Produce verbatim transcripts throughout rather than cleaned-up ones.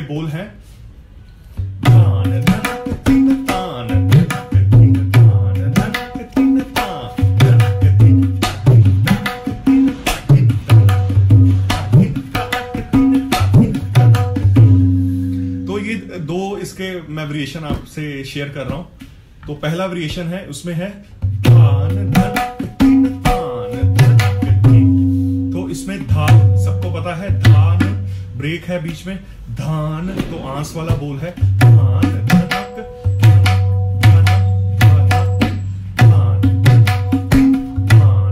बोल हैं धान धनक तीन तान धनक तीन तान धनक तीन तान धनक तीन तीन। तो ये दो इसके मैं वेरिएशन आपसे शेयर कर रहा हूं। तो पहला वेरिएशन है, उसमें है धान धनक तीन तान धनक तीन। तो इसमें धान सबको पता है, धान ब्रेक है बीच में, धान तो आंस वाला बोल है, धान धनक धनक धनक धान धान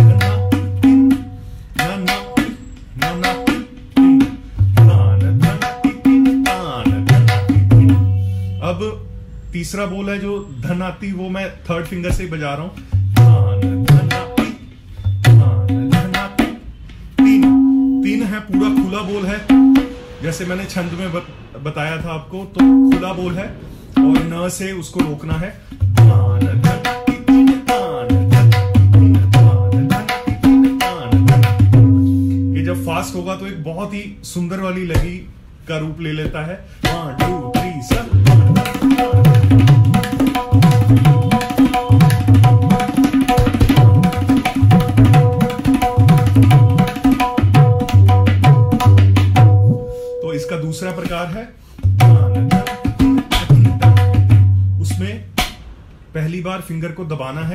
धनक धनक धान धनक धान धनक। अब तीसरा बोल है जो धनाती, वो मैं थर्ड फिंगर से ही बजा रहा हूं, धान धनाती धान धनाती। तीन तीन है, पूरा खुला बोल है, जैसे मैंने छंद में बताया था आपको, तो खुला बोल है और न से उसको रोकना है, धान धनाती तीन तान धनाती तीन तान धनाती तीन तान धनाती। ये जब फास्ट होगा तो एक बहुत ही सुंदर वाली लगी का रूप ले लेता है, वन टू थ्री सर। तो इसका दूसरा प्रकार है, उसमें पहली बार फिंगर को दबाना है,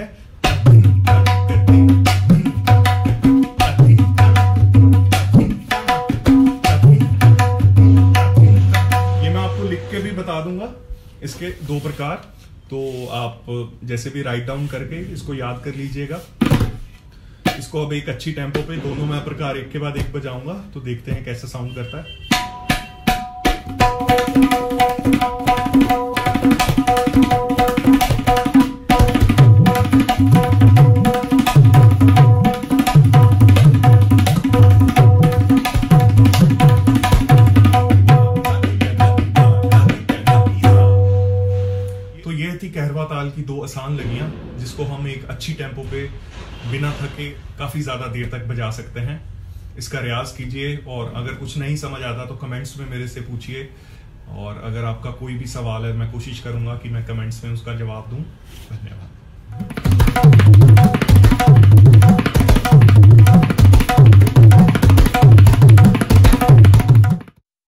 ये मैं आपको लिख के भी बता दूंगा इसके दो प्रकार। तो आप जैसे भी राइट डाउन करके इसको याद कर लीजिएगा। इसको अब एक अच्छी टेम्पो पे दोनों मैं प्रकार एक के बाद एक बजाऊंगा, तो देखते हैं कैसा साउंड करता है। तो ये थी कहरवा ताल की दो आसान लगियां, जिसको हम एक अच्छी टेम्पो पे बिना थके काफी ज्यादा देर तक बजा सकते हैं। इसका रियाज कीजिए, और अगर कुछ नहीं समझ आता तो कमेंट्स में मेरे से पूछिए, और अगर आपका कोई भी सवाल है मैं कोशिश करूंगा कि मैं कमेंट्स में उसका जवाब दूं। धन्यवाद।